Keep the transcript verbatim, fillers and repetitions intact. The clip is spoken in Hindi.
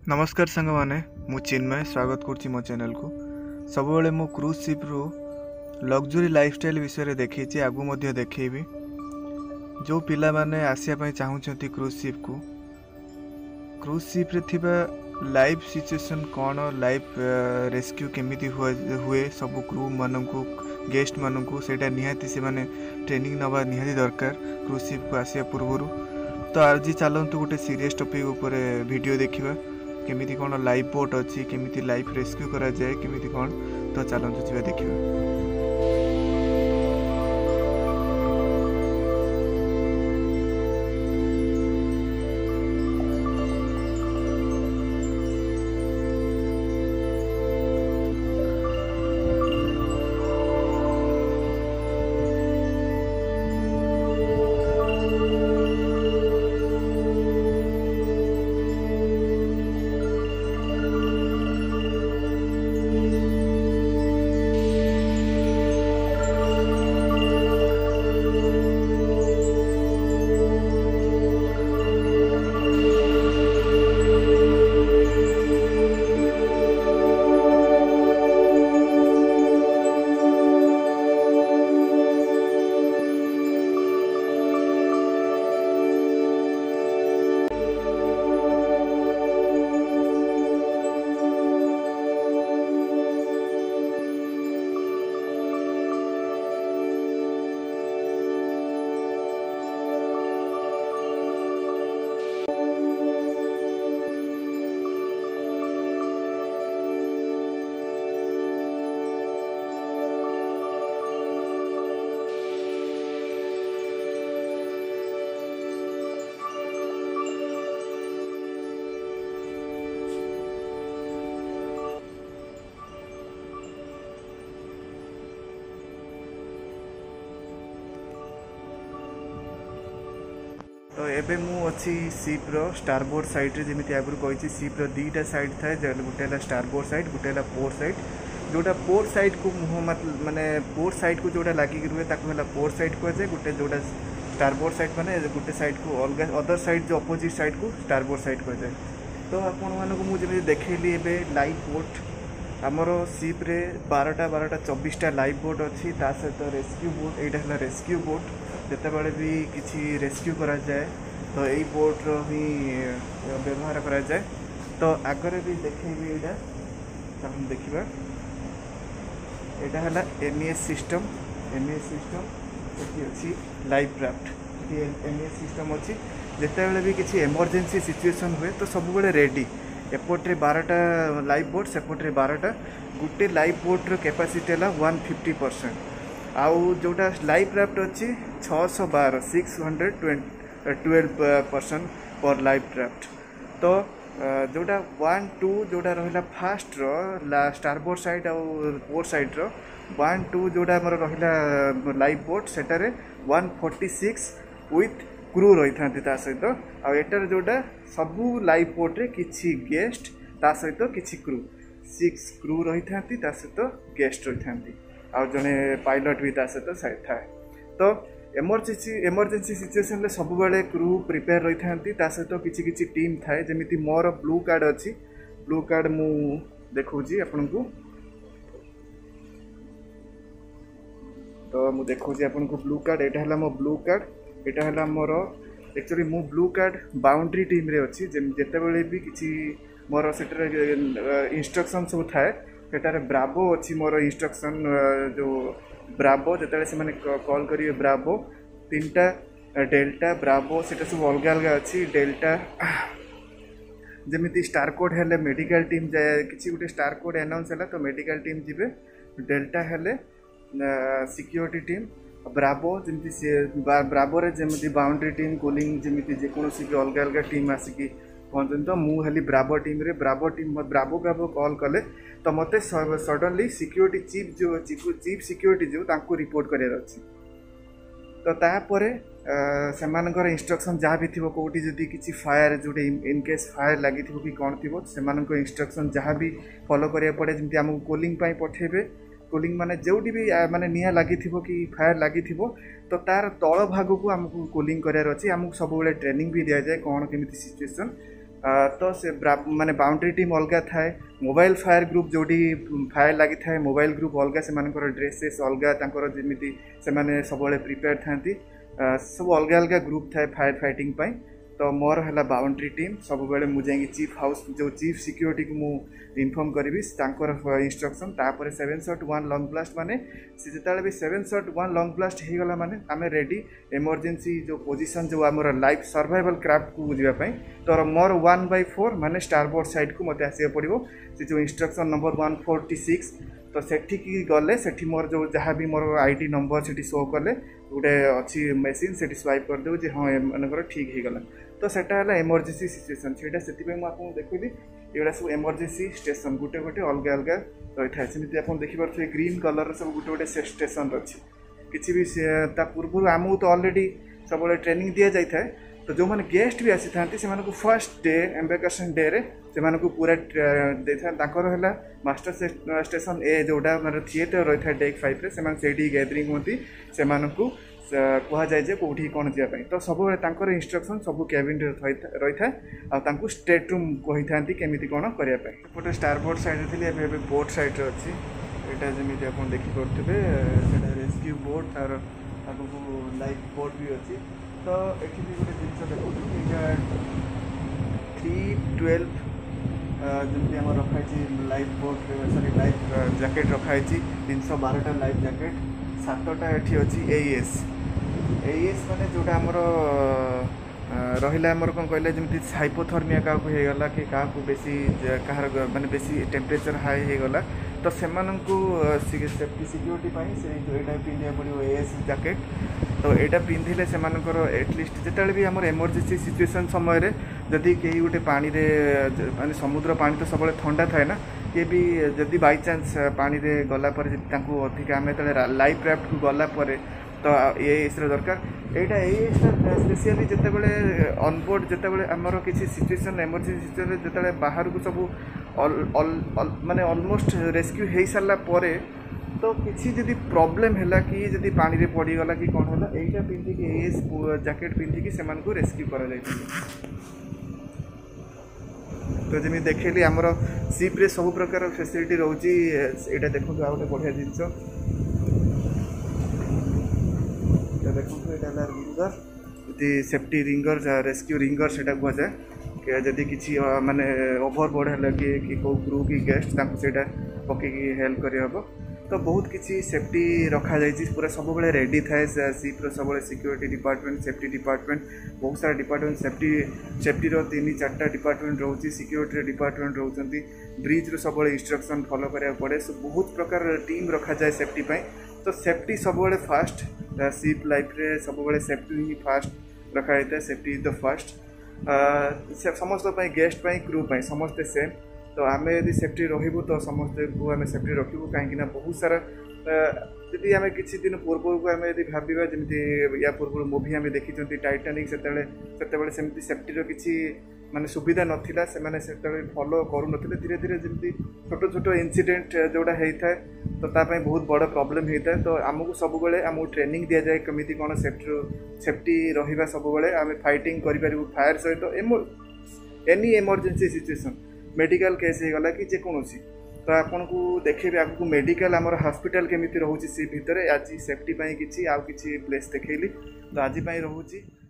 नमस्कार सांग मैंने मु चिन्मय स्वागत करुच्ची मो चैनल को सब मो क्रूज शिप रु लग्जरी लाइफस्टाइल विषय देखी आगु देखी जो पिला माने आसिया चाहूँगी क्रूज शिप को क्रूज शिप रे थिबा लाइफ सिचुएशन कौन लाइफ रेस्क्यू केमिति हुए सब क्रू मान को गेस्ट मान को सेटा निहाती से माने ट्रेनिंग नवा निहाती दरकार क्रूज शिप को आसिया पूर्व। तो आज चलतु गोटे सीरियस टॉपिक ऊपर वीडियो देखिबा केमिति कौन लाइफ बोट अच्छी केमिति लाइफ रेस्क्यू करा जाए केमिति कौन। तो चलतु जीवा देखिबा। तो एबे मु अच्छी शिप रो स्टारबोर्ड साइड रे जेमिति आगुर कही शिप रो दीटा साइड थाए गोटे स्टारबोर्ड साइड गोटे पोर्ट साइड जोटा पोर्ट साइड को मुह माने पोर्ट साइड को जोटा लागिक रुहे ताको होला पोर्ट साइड को जाए गोटे जोटा स्टारबोर्ड साइड माने गोटे साइड को अलग अदर साइड जो अपोजिट साइड को स्टारबोर्ड साइड को जाए। तो आपण मानको मु जेमिति देखैली एबे लाइफ बोट आमर शिप रे बारटा बारटा चौबीसटा लाइफ बोट अच्छी ता सहित रेस्क्यू बोट एटा हला रेस्क्यू बोट जितेबाला भी किसी रेस्क्यू करा जाए तो यही बोट रो ही व्यवहार करा जाए। तो आगरे भी देखेबी एटा हम देखिबा एटा हला एमईएस सिस्टम एमईएस सिस्टम एटी अछि लाइफ राफ्ट एमईएस सिस्टम अच्छी जितेबाला भी किसी इमरजेंसी सिचुएशन हुए तो सब बेले रेडी एपटे बारटा लाइफ बोट सेपटे बारटा गोटे लाइफ बोट रो कैपेसिटी है वन फिफ्टी परसेंट आउ जोटा लाइफ राफ्ट अच्छी छःश बार सिक्स हंड्रेड ट्वेल्व परसेंट पर लाइफ राफ्ट। तो जोटा वन टू जोटा रहा फास्ट रो स्टारबोर्ड साइड आउ पोर्ट साइड रो वन टू जोटा आमर रहा लाइफ बोट सेटारे one forty six with crew रही था सहित आटार जोटा सबू लाइफ बोट रे किछि गेस्ट ता सहित किछि क्रू सिक्स क्रू रही था सहित गेस्ट रही था आ जने पायलट भी ता सहित थाए। तो एमरजेंसी एमरजेंसी सिचुएशन रे सब बेले क्रू प्रिपेयर रही था सहित किछि किछि टीम थाए जेमिति मोर ब्लू कार्ड अच्छी ब्लू कार्ड मु देखौजी आपन को। तो मु देखौजी आपन को ब्लू कार्ड एटा हला मो ब्लू कार्ड एटा हला मोर एक्चुअली मु ब्लू कार्ड बाउंड्री टीम रे अच्छी जेते बेले भी किछि मोर सेटर इंस्ट्रक्शन सब थाए सेटारे ब्रावो अच्छी मोर इंस्ट्रक्शन जो ब्रावो जिते से कॉल करेंगे ब्रावो तीन टा डेल्टा ब्रावो सेटा सब अलग अलग अच्छी डेल्टा जमीती स्टार कोड है मेडिकल टीम जाए किसी गोटे स्टार कोड अनाउंस है तो मेडिकल टीम जीवे डेल्टा है सिक्योरिटी टीम ब्रावो जमी ब्रावो रे जमी बाउंड्री टीम कूलिंग जमी जेकोसी भी अलग अलग टीम आसिकी पहुँचते। तो मुझे ब्रावो टीम रे bravo team bravo bravo call कले तो मत सडनली सिक्योरिटी चीफ जो चीफ सिक्योरिटी जो तांको रिपोर्ट करार अच्छी। तो तापर से इंस्ट्रक्शन जहाँ भी थी कौटी जदि किसी फायर जोटे इनकेस फायर लगी कि कौन थी से इंस्ट्रक्शन जहाँ भी फॉलो करा पड़े जमी आमको कूलिंग पठेबे कूलिंग माने जोटी भी माने निया लगी कि फायर लगी तो तार तल भाग को आमको कूलिंग करार अच्छी आमको सब ट्रेनिंग भी दि जाए कौन केमिति सिचुएशन तो से माने बाउंड्री टीम अलग थाए मोबाइल फायर ग्रुप जोटी फायर लगी थाए मोबाइल ग्रुप अलग से ड्रेसेस अलग जमी से सब प्रिपेयर था सब अलग अलग ग्रुप थाए फायर फाइटिंग पाई तो मोर है बाउंड्री टीम सब बेले मुझे चीफ हाउस जो चीफ सिक्योरिटी को मु इनफॉर्म करी इंस्ट्रक्शन तापर seven short one long blast माने जिते भी seven short one long blast हो गला माने आमे रेडी इमरजेंसी जो पोजीशन जो आमर लाइफ सर्वाइवल क्राफ्ट को जावाई तो मोर वन बै फोर माने स्टारबोर्ड साइड को मत आसा पड़ो से जो instruction number one forty six तो सेठी की गले सेठी मोर जो जहाँ भी मोर आईडी नंबर से शो कले गोटे अच्छी मशीन से स्वाइप करदे जे हाँ एमकर ठीक हो गला तो सेटा है इमरजेंसी सिचुएशन से मुझे देखी ये सब इमरजेंसी स्टेशन गोटे गोटे अलग अलग रही है सेमती आप देखिपे ग्रीन कलर सब गोटे गोटे स्टेशन अच्छी किसी भी पूर्व आमको तो अलरेडी सब ट्रेनिंग दि जाए तो जो मैंने गेस्ट भी आसी था से फर्स्ट डे एम्बेकेशन डे रे से पूरा है मास्टर स्टेशन ए जोटा मतलब थिएटर रही है डेक फाइव से गैदरिंग होती से कह जाए जे कौटी कौन जावाई तो सब इंस्ट्रक्शन सब कैबिन रही था आपको स्टेट रूम कही था केमी कौन करने स्टारबोर्ड साइड थी एवं बोट साइड अच्छी यहाँ जमी आप देखिपे रेस्क्यू बोट तार आगू लाइफ बोट भी अच्छी तो ये गोटे जिन देखो थ्री ट्वेल्व जमी आम रखाई life boat sorry life jacket रखाई तीन सौ बारटा लाइफ जैकेट सातटा ये अच्छी एस एस माने जोटा आमर रहा आमर कौन कहले जमी हाइपोथर्मिया क्या होगा कि क्या बेसी कहार माने बेसी टेम्परेचर हाई होगला तो से सेफ्टी सिक्योरिटी से जो यहाँ पिंधा पड़ो एस जैकेट तो यहाँ पिंधिले से एटलिस्ट जिते भी आम इमरजेंसी सिचुएशन समय जदि कहीं गोटे पानी माने समुद्र पानी तो सब ठंडा थाए ना ये भी जदि बाई चान्स पानी रे गला पर अधिक आम लाइफ राफ्ट को गला पर तो ये दरकार यहाँ ये स्पेशली जिते बड़े अनबोर्ड जिते बड़े आमर किसी सिचुएशन इमरजेंसी सिचुएशन जिते बाहर को सब माने ऑलमोस्ट रेस्क्यू हो सारा पर तो किसी जदि प्रॉब्लम है कि जदि पानी रे पड़गला कि कौन है यहाँ पिंधिक एस जैकेट पिंधिकी से रेस्क्यू कर तो जमी देखली आमर सीप रे सब प्रकार फैसिलिटी रोची यहाँ देखो आ गए बढ़िया जिनस देखो यहाँ ringer safety ringer rescue ringer से कहुए जदि किसी माने ओभरबोर्ड है कि कौ क्रू की गेस्ट से पकईकि हेल्प करहब तो बहुत किसी सेफ्टी रखा जाइए पूरा सब बड़े रेडी थाए सीप्र सब सिक्योरिटी डिपार्टमेंट सेफ्टी डिपार्टमेंट बहुत सारा डिपार्टमेंट सेफ्टी सेफ्टी तीन चार्टा डिपार्टमेंट रोचे सिक्योरिटी डिपार्टमेंट रोचंती ब्रिज रो सब इंस्ट्रक्शन फॉलो करा पड़े सो बहुत प्रकार टीम रखा जाए सेफ्टी पाई तो सेफ्टी सब फास्ट सीप लाइफ रे सब सेफ्टी ही फास्ट रखा जाता है सेफ्टी इज द फर्स्ट समस्त गेस्ट क्रू समस्ते सेम तो आम यदि सेफ्टी रही तो समस्ते को आम सेफ्टी रखू कहीं बहुत सारा जी आम किसी दिन पूर्व को आम यदि भावा जमी या पूर्व मूवी आम देखी टाइटानिक से सेमती सेफ्टी किसी माने सुविधा नथिला से माने से फॉलो करू नथिले धीरे धीरे जमी छोट छोट इंसिडेंट जोड़ा होता है तो तापाई बहुत बड़ा प्रॉब्लम होता है तो आमको सब बेले आमको ट्रेनिंग दि जाए केमी कौन सेफ्टी सेफ्टी रहा सब बेले आम फाइटिंग करूँ फायर सहित any emergency situation medical case हो गला कि जेकोसी तो आपन को देखेबे आपको मेडिकल आमर हॉस्पिटल केमी रोचे सी भितर आज सेफ्टी किसी आउ किसी प्लेस देखली तो आज रोचे।